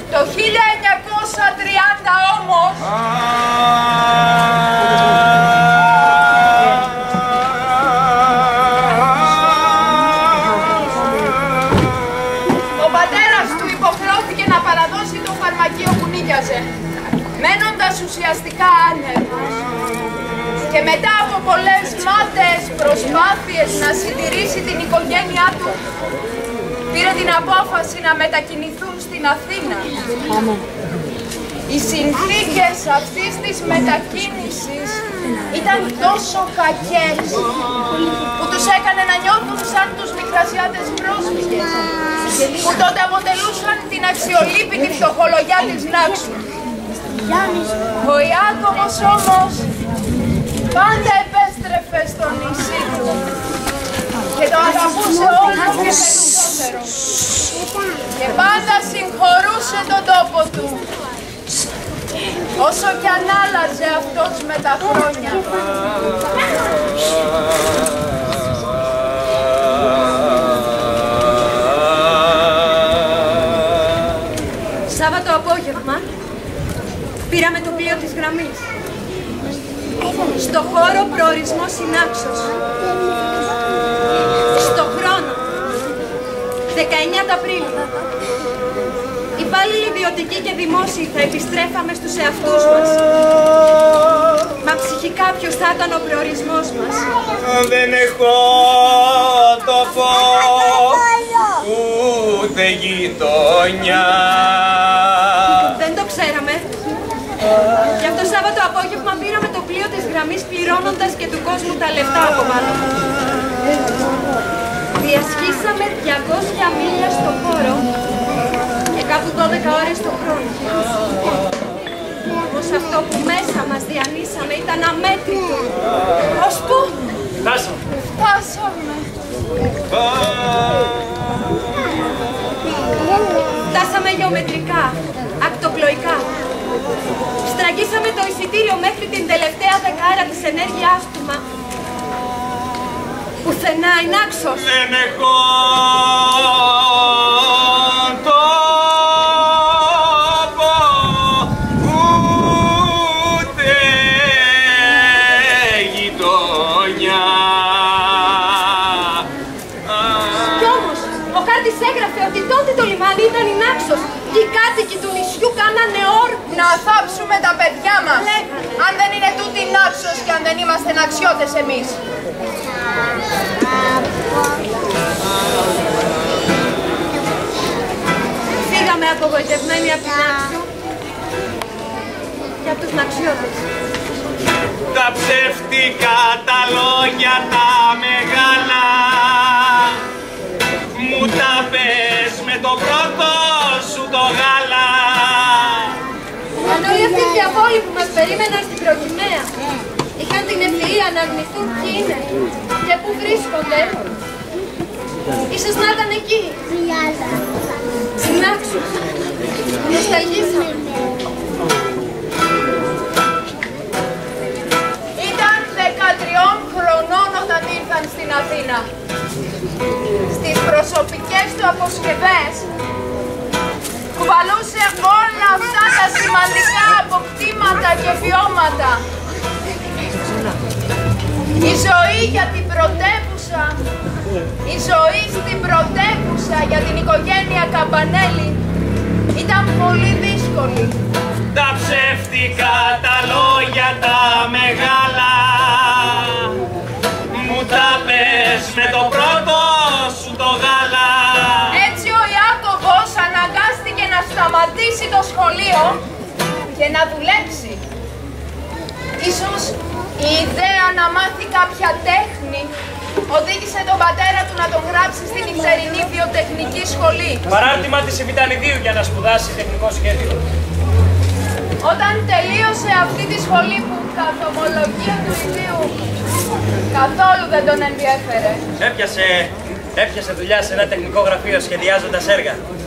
Το 1930 όμως ο πατέρας του υποχρεώθηκε να παραδώσει το φαρμακείο που νίκιαζε, μένοντας ουσιαστικά άνεργος. Και μετά από πολλές μάταιες προσπάθειες να συντηρήσει την οικογένειά του, πήρε την απόφαση να μετακινηθούν στην Αθήνα. Οι συνθήκες αυτής της μετακίνησης ήταν τόσο κακές που τους έκανε να νιώθουν σαν τους μικρασιάτες πρόσφυγες, που τότε αποτελούσαν την αξιολύπητη φτωχολογιά της Νάξου. Ο Ιάκωβος όμως πάντα επέστρεφε στο νησί του και το αγαπούσε όλο και περισσότερο και πάντα συγχωρούσε τον τόπο του, όσο κι αν άλλαζε αυτός με τα χρόνια. Σάββατο απόγευμα πήραμε το πλοίο της γραμμής στο χώρο προορισμό Συνάξος. Στο χρόνο 19 του Απρίλη. Υπάλληλοι ιδιωτικοί και δημόσιοι θα επιστρέφαμε στους εαυτούς μας. Μα ψυχικά ποιος θα ήταν ο προορισμός μας? Δεν έχω τόπο, ούτε γειτονιά. Δεν το ξέραμε. Γι' αυτό Σάββατο απόγευμα πήραμε το πλοίο της γραμμής, πληρώνοντας και του κόσμου τα λεφτά από πάνω. Διασχίσαμε 200 μίλια στο χώρο και κάπου 12 ώρες το χρόνο. Όμως αυτό που μέσα μας διανύσαμε ήταν αμέτρητο. Ως πού? Φτάσαμε. Φτάσαμε γεωμετρικά, ακτοπλοϊκά. Στραγγίσαμε το εισιτήριο μέχρι την τελευταία δεκάρα της ενέργειάς του, μα πουθενά η Νάξος. Δεν έχω τόπο, ούτε γειτονιά. Κι όμως, ο χάρτης έγραφε ότι τότε το λιμάνι ήταν η Νάξος και οι κάτοικοι του νησιού κάνανε όρκους. Να θάψουμε τα παιδιά μας, αν δεν είναι τούτη Νάξος και αν δεν είμαστε ναξιώτες εμείς. Φύγαμε απογοητευμένοι από την Νάξο και από τους ναξιώτες. Τα ψεύτικα τα λόγια τα μεγάλα μου τα πες με το πρώτο σου το γάλα. Αν όλοι αυτοί οι διαβόλοι που μας περίμεναν στην προκυμαία είχαν την ευφυΐα να αρνηθούν ποιοι είναι και πού βρίσκονται, ίσως να ήταν εκεί, στην Νάξο. Νοσταλγήσαμε. Ήταν 13 χρονών όταν ήρθαν στην Αθήνα. Στις προσωπικές του αποσκευές κουβαλούσε όλα αυτά τα σημαντικά αποκτήματα και βιώματα. Η ζωή για την πρωτεύουσα, η ζωή στην πρωτεύουσα για την οικογένεια Καμπανέλη ήταν πολύ δύσκολη. Τα ψεύτικα τα λόγια τα μεγάλα μου τα πες με το πρώτο σου το γάλα. Έτσι ο Ιάκωβος αναγκάστηκε να σταματήσει το σχολείο και να δουλέψει. Ίσως η ιδέα να μάθει κάποια τέχνη οδήγησε τον πατέρα του να τον γράψει στην Ιψερινή Βιοτεχνική Σχολή. Παράρτημα της Επιτανιδίου για να σπουδάσει τεχνικό σχέδιο. Όταν τελείωσε αυτή τη σχολή που καθ' ομολογία του ιδίου καθόλου δεν τον ενδιέφερε. Έπιασε δουλειά σε ένα τεχνικό γραφείο σχεδιάζοντας έργα.